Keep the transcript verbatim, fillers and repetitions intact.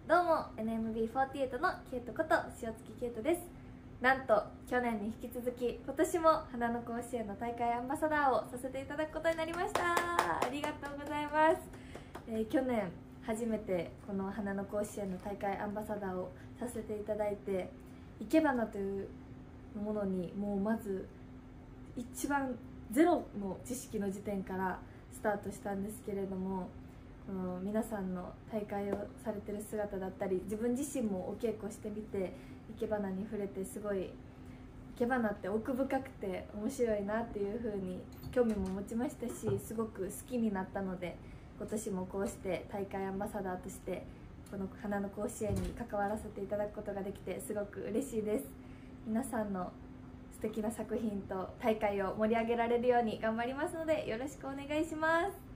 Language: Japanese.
どうも エヌエムビーフォーティーエイト のケイトこと塩月ケイトです。なんと去年に引き続き今年も花の甲子園の大会アンバサダーをさせていただくことになりました。ありがとうございます。えー、去年初めてこの花の甲子園の大会アンバサダーをさせていただいて、いけばなというものにもうまず一番ゼロの知識の時点からスタートしたんですけれども、この皆さんの大会をされてる姿だったり、自分自身もお稽古してみていけばなに触れて、すごいいけばなって奥深くて面白いなっていう風に興味も持ちましたし、すごく好きになったので、今年もこうして大会アンバサダーとしてこの花の甲子園に関わらせていただくことができてすごく嬉しいです。皆さんの素敵な作品と大会を盛り上げられるように頑張りますので、よろしくお願いします。